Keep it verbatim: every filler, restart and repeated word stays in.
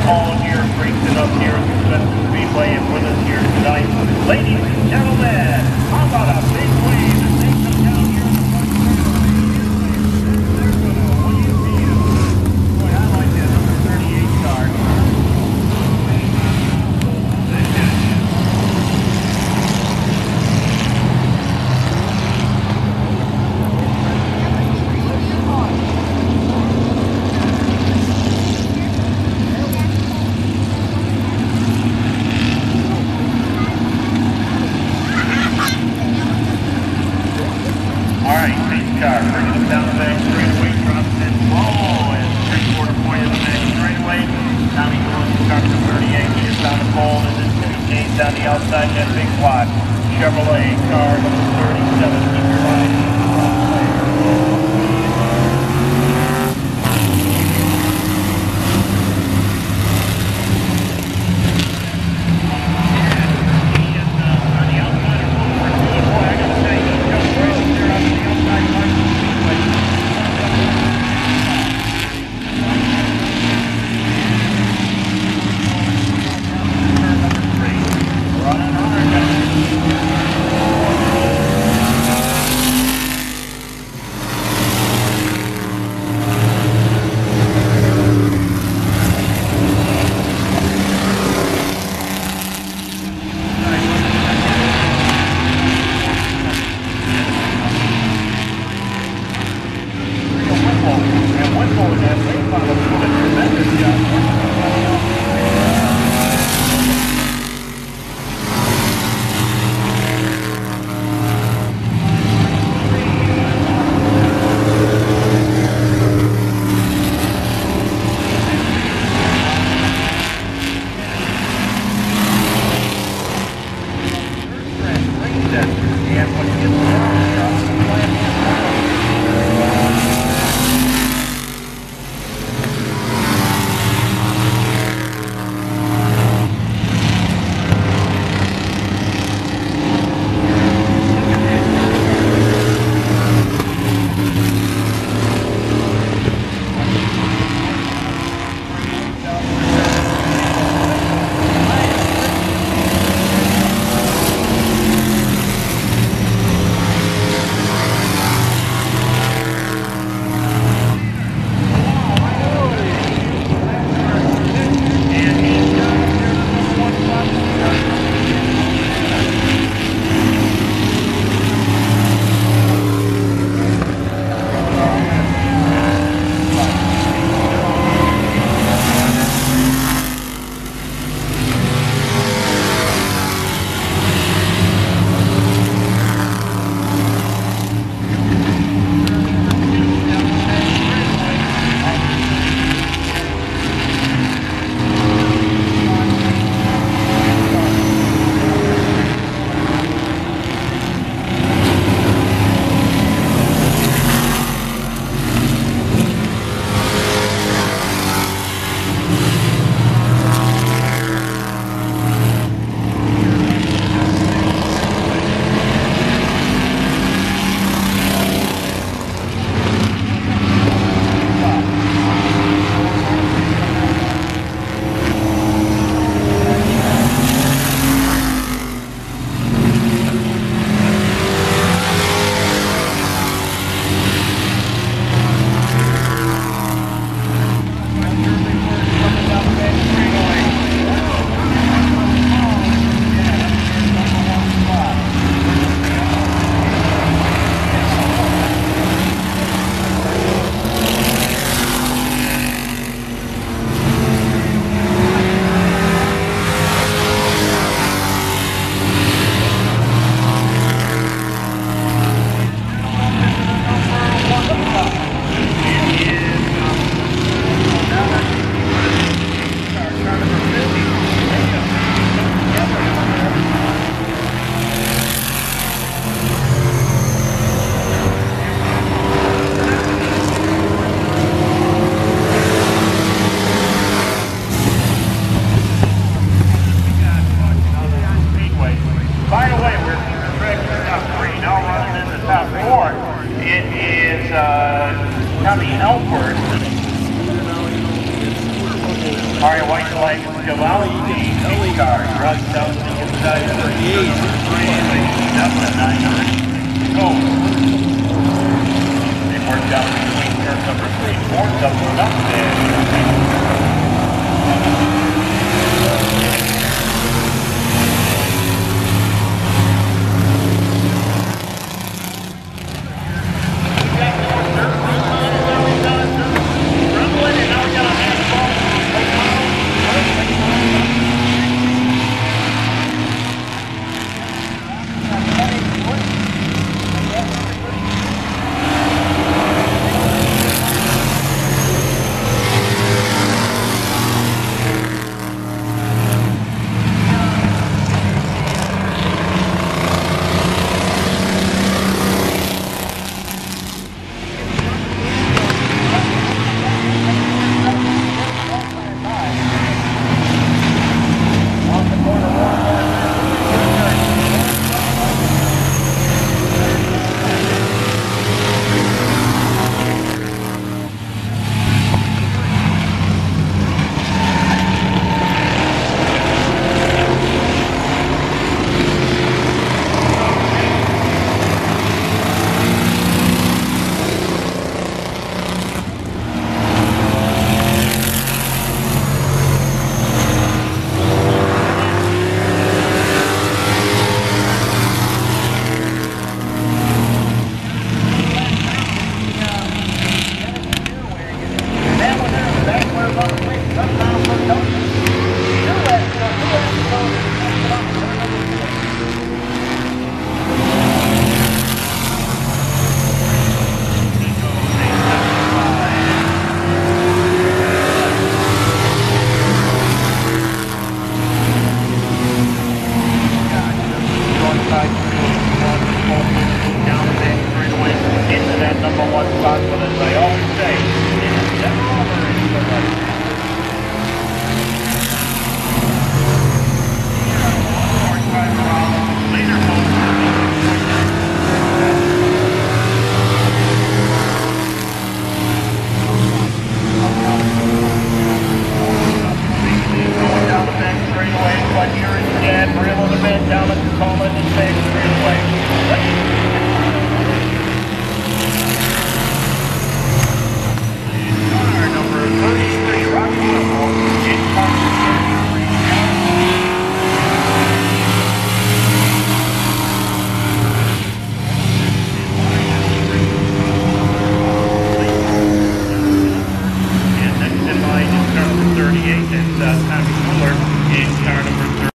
Paul here brings it up here at the Spencer Speedway and with us here tonight. Ladies and gentlemen, how about a big wave as they come down here in the front straightaway? What do you feel? Boy, I like that number thirty-eight car. Car bringing them down the back straightaway, drops in slow and three-quarter point of the back straightaway. Tommy goes to car for thirty-eight, gets down the pole, and then two Ks down the outside, that big block. Chevrolet car number thirty-seven, keep your eyes on the front plate. Tommy Elford. All right, white flag is still out. The safety car runs down to the inside of the number three, ladies up to nine hundred. Go. They work down between turn number three and four, doubling up there. thirty-eight, and uh, Tommy Fuller in car number thirty.